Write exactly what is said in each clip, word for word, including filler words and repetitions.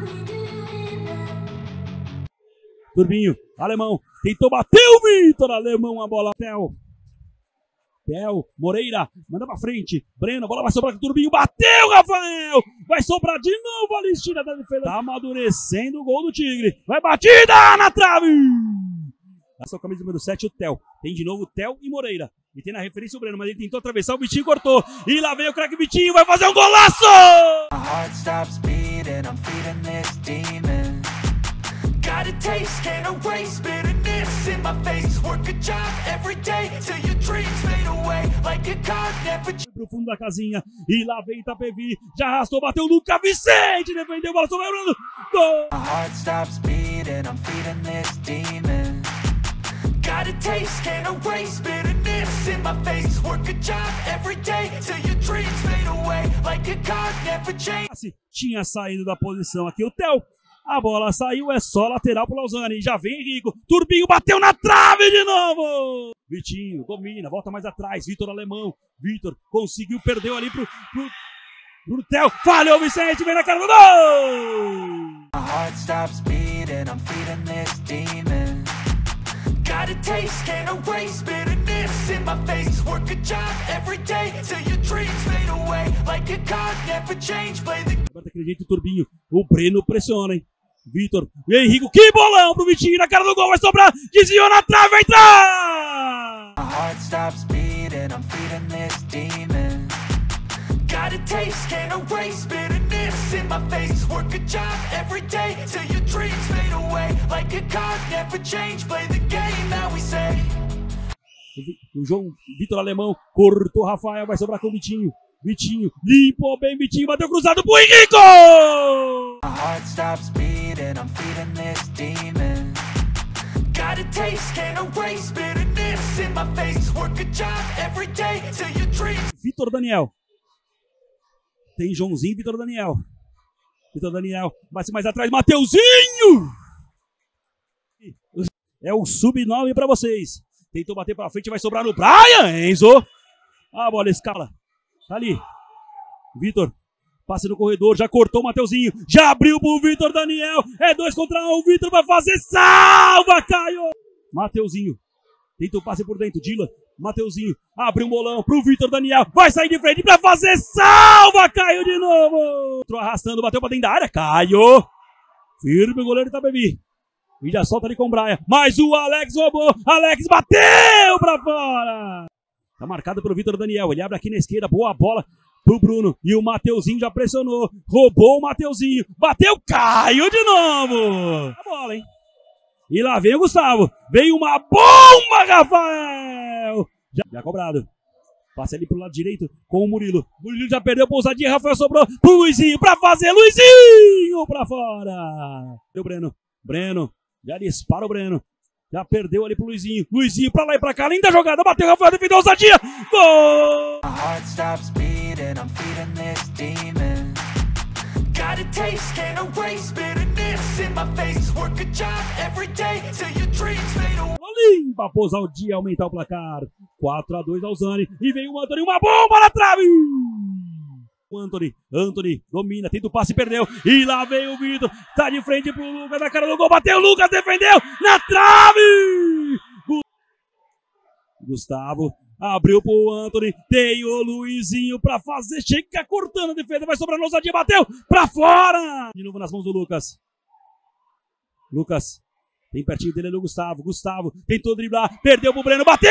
Turbinho, alemão, tentou bater o Vitor, alemão, a bola, Theo. Theo, Moreira, manda pra frente, Breno, a bola vai sobrar com o Turbinho, bateu, Rafael, vai sobrar de novo, a listinha da defesa, tá amadurecendo o gol do Tigre, vai batida na trave. Essa é a camisa número sete, o Theo, tem de novo o Theo e Moreira, e tem na referência o Breno, mas ele tentou atravessar, o Vitinho cortou, e lá vem o craque Vitinho, vai fazer um golaço! Got a taste, can't erase bitterness in my face. Work a job every day till your dreams fade away like a card never. Pro fundo da casinha e lá vem Itapevi, já arrastou, bateu o Luca Vicente, defendeu, bola sobrando, gol! My heart stops beating, I'm feeding this demon. Got a taste, can't erase bitterness in my face. Work a job every day till your dreams fade away like a card never change. Tinha saído da posição aqui o Theo. A bola saiu, é só lateral pro Lausanne. Já vem Henrico. Turbinho bateu na trave de novo. Vitinho domina, volta mais atrás. Vitor alemão. Vitor conseguiu, perdeu ali pro, pro, pro Theo. Falhou o Vicente, vem na cara do gol. My heart stops beating, I'm feeding this demon. Got a taste, can't erase bitterness in my face. Work a job every day till your dreams fade away like a card never change. Play the. Agora acredita o Turbinho. O Breno pressiona, hein? Vitor, e Henrico, que bolão pro Vitinho, na cara do gol, vai sobrar, desviou na trave, vai entrar! My heart stops beating, I'm feeding this demon. Got a taste, can't erase bitterness in my face. Work a job every day till your dreams fade away like a card never change. Play the game that we say. O João Vitor alemão cortou Rafael, vai sobrar com o Vitinho. Vitinho, limpou bem, Vitinho, bateu cruzado pro Henrico! My heart stops beating, I'm feeding this demon. Got a taste, can't erase bitterness in my face. Work a job every day till your dreams. Vitor Daniel. Tem Joãozinho, Vitor Daniel. Vitor Daniel, bate mais atrás, Mateuzinho! É o sub nove pra vocês. Tentou bater pra frente, vai sobrar no Brian, Enzo. A bola escala. Tá ali, Vitor, passa no corredor, já cortou o Mateuzinho, já abriu pro Vitor Daniel, é dois contra um, o Vitor vai fazer, salva, Caio! Mateuzinho, tenta o passe por dentro, Dylan, Mateuzinho, abre um bolão pro Vitor Daniel, vai sair de frente pra fazer, salva, Caio de novo! Entrou arrastando, bateu pra dentro da área, Caio! Firme o goleiro Itapevi, e já solta ali com o Brian, mas o Alex roubou, Alex bateu pra fora! Tá marcado pelo Vitor Daniel, ele abre aqui na esquerda, boa bola pro Bruno, e o Mateuzinho já pressionou, roubou o Mateuzinho, bateu, Caio de novo! A bola, hein? E lá vem o Gustavo, veio uma bomba, Rafael! Já, já cobrado, passa ali pro lado direito com o Murilo, Murilo já perdeu a pousadinha, Rafael sobrou pro Luizinho, pra fazer, Luizinho pra fora! Deu Breno, Breno, já dispara o Breno. Já perdeu ali pro Luizinho. Luizinho pra lá e pra cá. Linda jogada. Bateu, Rafael. Defendeu a ousadia. Gol! My heart stops beating. I'm feeding this demon. Got a taste. Can't erase bitterness in my face. Work a job every day till your dreams fade away. Limpa, pousar o dia, aumentar o placar. quatro a dois Lausanne. E vem o Anthony. Uma bomba na trave. O Anthony. Anthony domina. Tenta o passe, perdeu. E lá vem o Vitor. Tá de frente pro Lucas. Na cara do gol. Bateu. Lucas defendeu. Na trave. Gustavo. Abriu pro Anthony. Tem o Luizinho pra fazer. Chega cortando a defesa. Vai sobrar na ousadia. Bateu. Pra fora. De novo nas mãos do Lucas. Lucas. Tem pertinho dele ali o Gustavo. Gustavo tentou driblar. Perdeu pro Breno. Bateu.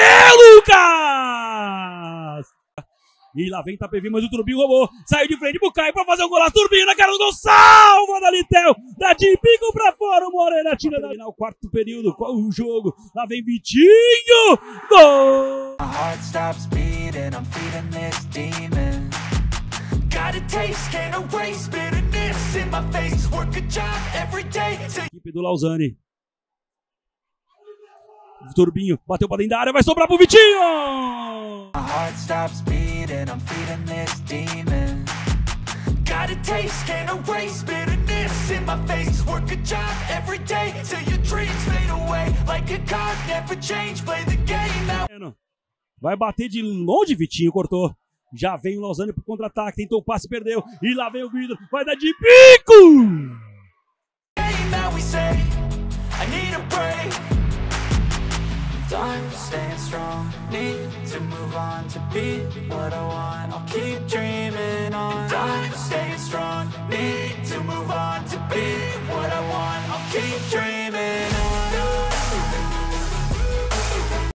Lucas. E lá vem Itapevi, mas o Turbinho roubou. Saiu de frente pro Caio pra fazer um golaço. Turbinho na cara do gol. Salva da Litel. Dá de pico pra fora. O Moreira tira da final. Quarto período. Qual o jogo? Lá vem Vitinho. Gol! My heart stops beating. I'm feeding this demon. Got a taste. Can't erase bitterness in my face. Work a job every day. Equipe do Lausanne. Turbinho bateu pra dentro da área. Vai sobrar pro Vitinho. My heart stops beating, I'm feeding this demon. Got a taste, can't erase bitterness in my face. Work a job every day till your dreams fade away like a card never change. Play the game now. Vai bater de longe, Vitinho cortou. Já vem o Lausanne pro contra-ataque, tentou o passe, perdeu. E lá vem o Vitor, vai dar de bico. day. I'm staying strong, need to move on to be what I want. I'll keep dreaming on. I'm staying strong, need